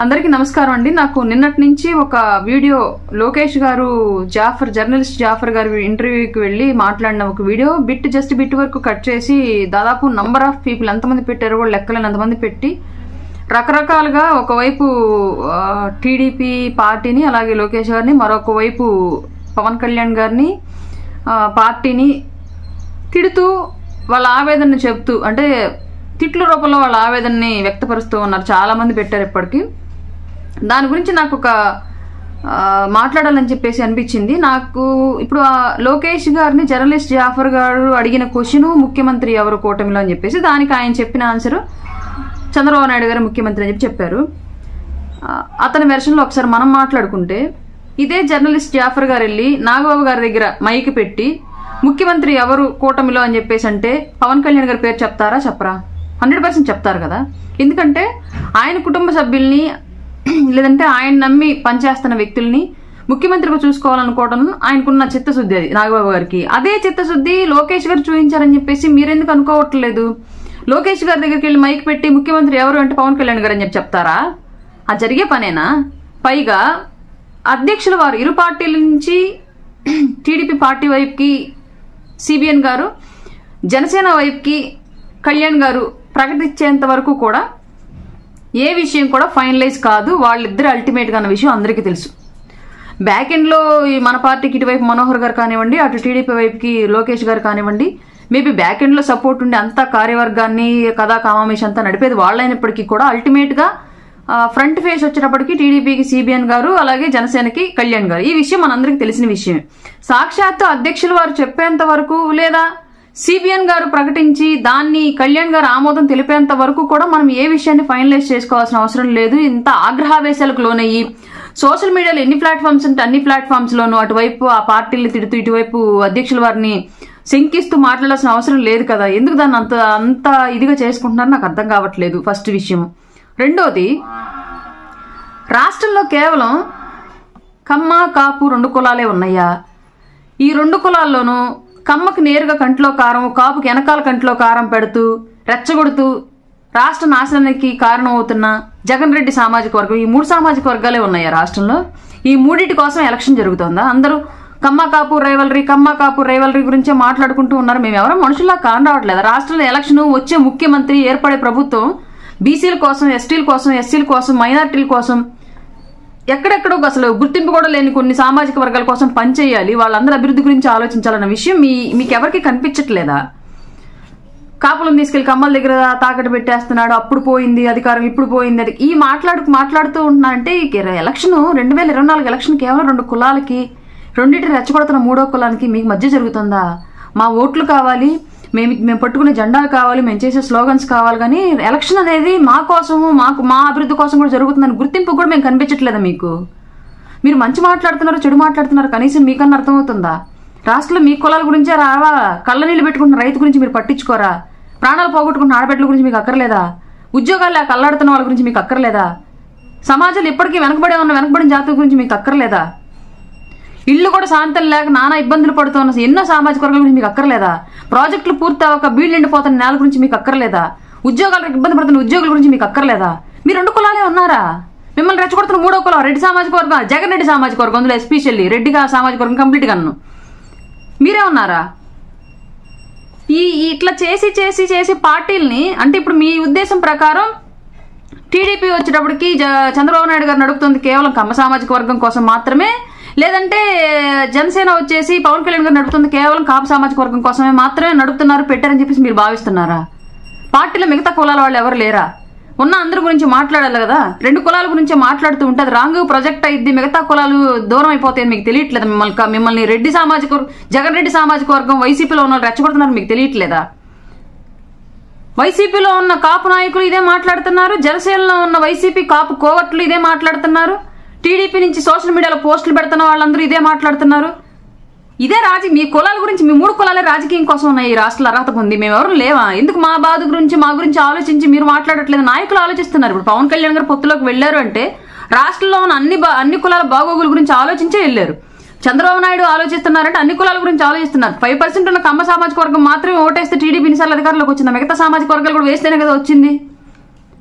అందరికీ నమస్కారం అండి. నాకు నిన్నటి నుంచి ఒక వీడియో లోకేష్ గారు జర్నలిస్ట్ జాఫర్ గారు ఇంటర్వ్యూకి వెళ్ళి మాట్లాడిన ఒక వీడియో జస్ట్ బిట్ వరకు కట్ చేసి దాదాపు నంబర్ ఆఫ్ పీపుల్ ఎంతమంది పెట్టారో కూడా లెక్కలేని అంతమంది పెట్టి రకరకాలుగా ఒకవైపు టీడీపీ పార్టీని అలాగే లోకేష్ గారిని, మరొక వైపు పవన్ కళ్యాణ్ గారిని పార్టీని తిడుతూ వాళ్ళ ఆవేదనను చెప్తూ, అంటే తిట్ల రూపంలో వాళ్ళ ఆవేదనని వ్యక్తపరుస్తూ ఉన్నారు. చాలా మంది పెట్టారు. ఇప్పటికీ దాని గురించి నాకు ఒక మాట్లాడాలని చెప్పేసి అనిపించింది. నాకు ఇప్పుడు లోకేష్ గారిని జర్నలిస్ట్ జాఫర్ గారు అడిగిన క్వశ్చన్ ముఖ్యమంత్రి ఎవరు కూటమిలో అని చెప్పేసి, దానికి ఆయన చెప్పిన ఆన్సర్ చంద్రబాబు నాయుడు గారు ముఖ్యమంత్రి అని చెప్పారు. అతని వెర్షన్లో ఒకసారి మనం మాట్లాడుకుంటే, ఇదే జర్నలిస్ట్ జాఫర్ గారు వెళ్ళి నాగబాబు గారి దగ్గర మైక్ పెట్టి ముఖ్యమంత్రి ఎవరు కూటమిలో అని చెప్పేసి అంటే పవన్ కళ్యాణ్ గారి పేరు చెప్తారా? చెప్పరా? 100% చెప్తారు కదా. ఎందుకంటే ఆయన కుటుంబ సభ్యుల్ని లేదంటే ఆయన నమ్మి పనిచేస్తున్న వ్యక్తుల్ని ముఖ్యమంత్రిగా చూసుకోవాలనుకోవడం ఆయనకున్న చిత్తశుద్ధి. అది నాగబాబు గారికి. అదే చిత్తశుద్ధి లోకేష్ గారు చూపించారని చెప్పేసి మీరెందుకు అనుకోవట్లేదు? లోకేష్ గారి దగ్గరికి వెళ్ళి మైక్ పెట్టి ముఖ్యమంత్రి ఎవరు అంటే పవన్ కళ్యాణ్ గారు అని చెప్పి చెప్తారా? అది జరిగే పనేనా? పైగా అధ్యక్షుల వారు ఇరు పార్టీల నుంచి టీడీపీ పార్టీ వైపుకి సిబిఎన్ గారు, జనసేన వైపుకి కళ్యాణ్ గారు ప్రకటించేంత వరకు కూడా ఏ విషయం కూడా ఫైనలైజ్ కాదు. వాళ్ళిద్దరు అల్టిమేట్ గా అన్న విషయం అందరికీ తెలుసు. బ్యాక్ ఎండ్ లో మన పార్టీకి ఇటువైపు మనోహర్ గారు కానివ్వండి, అటు టీడీపీ వైపుకి లోకేష్ గారు కానివ్వండి, మేబీ బ్యాక్ ఎండ్ లో సపోర్ట్ ఉండి అంతా కార్యవర్గాన్ని కథా కామామేష్ అంతా నడిపేది వాళ్ళైనప్పటికీ కూడా అల్టిమేట్ గా ఫ్రంట్ ఫేస్ వచ్చేటప్పటికి టీడీపీకి సిబిఎన్ గారు, అలాగే జనసేనకి కళ్యాణ్ గారు. ఈ విషయం మనందరికీ తెలిసిన విషయమే. సాక్షాత్తు అధ్యక్షులు వారు చెప్పేంత వరకు లేదా సిబిఎన్ గారు ప్రకటించి దాన్ని కళ్యాణ్ గారు ఆమోదం తెలిపేంత వరకు కూడా మనం ఏ విషయాన్ని ఫైనలైజ్ చేసుకోవాల్సిన అవసరం లేదు. ఇంత ఆగ్రహావేశాలకు లోనయ్యి సోషల్ మీడియాలో ఎన్ని ప్లాట్ఫామ్స్ ఉంటే అన్ని ప్లాట్ఫామ్స్ లోనూ అటువైపు ఆ పార్టీలు తిడుతూ ఇటువైపు అధ్యక్షుల వారిని శంకిస్తూ మాట్లాడాల్సిన అవసరం లేదు కదా. ఎందుకు దాన్ని అంత ఇదిగా చేసుకుంటున్నారో నాకు అర్థం కావట్లేదు. ఫస్ట్ విషయం. రెండోది, రాష్ట్రంలో కేవలం కమ్మ కాపు 2 కులాలే ఉన్నాయా? ఈ 2 కులాల్లోనూ కమ్మకి నేరుగా కంట్లో కారం, కాపుకి వెనకాల కంట్లో కారం పెడుతూ రెచ్చగొడుతూ రాష్ట్ర నాశనానికి కారణం అవుతున్న జగన్ రెడ్డి సామాజిక వర్గం, ఈ 3 సామాజిక వర్గాలే ఉన్నాయా రాష్ట్రంలో? ఈ మూడింటి కోసం ఎలక్షన్ జరుగుతుందా? అందరూ కమ్మ కాపు రైవలరీ గురించే మాట్లాడుకుంటూ ఉన్నారు. మేము ఎవరో మనుషుల్లా కాని రావట్లేదు. రాష్ట్రంలో ఎలక్షన్ వచ్చే ముఖ్యమంత్రి ఏర్పడే ప్రభుత్వం బీసీల కోసం, ఎస్టీల కోసం, ఎస్సీల కోసం, మైనారిటీల కోసం, ఎక్కడెక్కడో అసలు గుర్తింపు కూడా లేని కొన్ని సామాజిక వర్గాల కోసం పనిచేయాలి, వాళ్ళందరూ అభివృద్ధి గురించి ఆలోచించాలన్న విషయం మీకెవరికి కనిపించట్లేదా? కాపులను తీసుకెళ్లి కమ్మల దగ్గర తాకట్టు పెట్టేస్తున్నాడు, అప్పుడు పోయింది అధికారం, ఇప్పుడు పోయింది అది, ఈ మాట్లాడుతూ ఉంటున్నారంటే ఎలక్షన్ 2024 ఎలక్షన్ కేవలం 2 కులాలకి, రెండింటిని రెచ్చగొడుతున్న 3వ కులానికి మీకు మధ్య జరుగుతుందా? మా ఓట్లు కావాలి, మేము పట్టుకునే జెండాలు కావాలి, మేము చేసే స్లోగన్స్ కావాలి, కానీ ఎలక్షన్ అనేది మా కోసము, మా అభివృద్ధి కోసం కూడా జరుగుతుందని గుర్తింపు కూడా మేము కనిపించట్లేదా మీకు? మీరు మంచి మాట్లాడుతున్నారు, చెడు మాట్లాడుతున్నారు, కనీసం మీకన్నా అర్థమవుతుందా? రాష్ట్రంలో మీ కులాల గురించే రావా? కళ్ళ నీళ్ళు పెట్టుకుంటున్న రైతు గురించి మీరు పట్టించుకోరా? ప్రాణాలు పోగొట్టుకున్న ఆడబిడ్డల గురించి మీకు అక్కర్లేదా? ఉద్యోగాలు కళ్ళాడుతున్న వాళ్ళ గురించి మీకు అక్కర్లేదా? సమాజంలో ఇప్పటికీ వెనకబడిన జాతుల గురించి మీకు అక్కర్లేదా? ఇల్లు కూడా శాంతం లేక నానా ఇబ్బందులు పడుతున్న ఎన్నో సామాజిక వర్గాల గురించి మీకు అక్కర్లేదా? ప్రాజెక్టులు పూర్తి అవ్వక బీళ్లు నిండిపోతున్న నేల గురించి మీకు అక్కర్లేదా? ఉద్యోగాలకు ఇబ్బంది పడుతున్న ఉద్యోగుల గురించి మీకు అక్కర్లేదా? మీరు 2 కులాలే ఉన్నారా? మిమ్మల్ని రెచ్చగొడుతున్న 3వ కులం రెడ్డి సామాజిక వర్గం, జగన్ రెడ్డి సామాజిక వర్గం, అందులో ఎస్పెషల్లీ రెడ్డి సామాజిక వర్గం కంప్లీట్ గాను మీరే ఉన్నారా? ఇట్లా చేసి పార్టీల్ని, అంటే ఇప్పుడు మీ ఉద్దేశం ప్రకారం టీడీపీ వచ్చేటప్పటికి చంద్రబాబు నాయుడు గారు నడుపుతుంది కేవలం కమ్మ సామాజిక వర్గం కోసం మాత్రమే, లేదంటే జనసేన వచ్చేసి పవన్ కళ్యాణ్ గారు నడుపుతుంది కేవలం కాపు సామాజిక వర్గం కోసమే మాత్రమే నడుపుతున్నారు, పెట్టారని చెప్పేసి మీరు భావిస్తున్నారా? పార్టీలో మిగతా కులాల వాళ్ళు ఎవరు లేరా? ఉన్న అందరి గురించి మాట్లాడాలి కదా. 2 కులాల గురించే మాట్లాడుతూ ఉంటే అది రాంగ్ ప్రొజెక్ట్ అయింది, మిగతా కులాలు దూరం అయిపోతాయి మీకు తెలియట్లేదు. మిమ్మల్ని రెడ్డి సామాజిక జగన్ రెడ్డి సామాజిక వర్గం వైసీపీలో ఉన్న వాళ్ళు రెచ్చగొడుతున్నారు మీకు తెలియట్లేదా? వైసీపీలో ఉన్న కాపు నాయకులు ఇదే మాట్లాడుతున్నారు, జనసేనలో ఉన్న వైసీపీ కాపు కోవట్లు ఇదే మాట్లాడుతున్నారు, టీడీపీ నుంచి సోషల్ మీడియాలో పోస్టులు పెడుతున్న వాళ్ళందరూ ఇదే మాట్లాడుతున్నారు. ఇదే మీ కులాల గురించి, మీ 3 కులాలే రాజకీయం కోసం ఉన్నాయి. ఈ రాష్ట్రంలో అర్హత ఉంది, మేమెవరు లేవా? ఎందుకు మా బాధ గురించి, మా గురించి ఆలోచించి మీరు మాట్లాడట్లేదు? నాయకులు ఆలోచిస్తున్నారు. ఇప్పుడు పవన్ కళ్యాణ్ గారు పొత్తులోకి వెళ్లారు అంటే రాష్ట్రంలో ఉన్న అన్ని కులాల బాగోగుల గురించి ఆలోచించే వెళ్లారు. చంద్రబాబు నాయుడు ఆలోచిస్తున్నారంటే అన్ని కులాల గురించి ఆలోచిస్తున్నారు. 5% ఉన్న కమ్మ సామాజిక వర్గం మాత్రమే ఓటేస్తే టీడీపీ ఎన్నిసార్లు అధికారంలోకి వచ్చిందా? మిగతా సామాజిక వర్గాలు కూడా వేస్తేనే కదా వచ్చింది.